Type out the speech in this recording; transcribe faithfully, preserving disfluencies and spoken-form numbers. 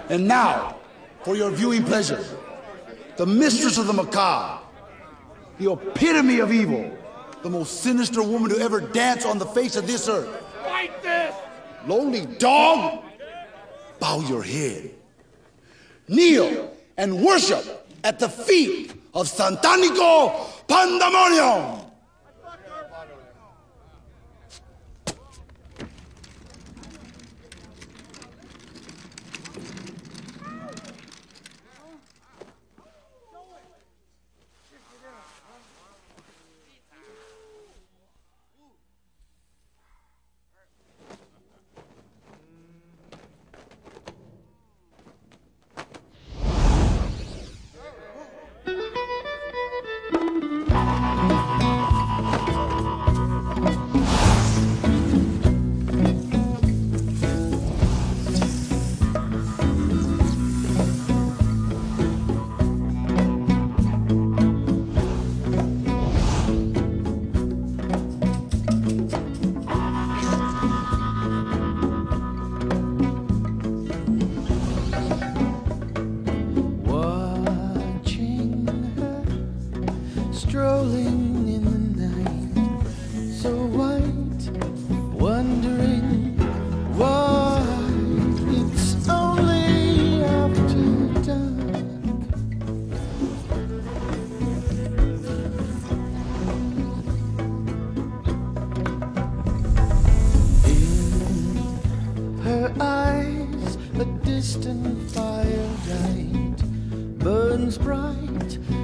And now, for your viewing pleasure, the mistress of the macabre, the epitome of evil, the most sinister woman to ever dance on the face of this earth. Fight this! Lowly dog, bow your head. Kneel and worship at the feet of Santanico Pandemonium. Strolling in the night, so white, wondering why it's only after dark. In her eyes, a distant firelight burns bright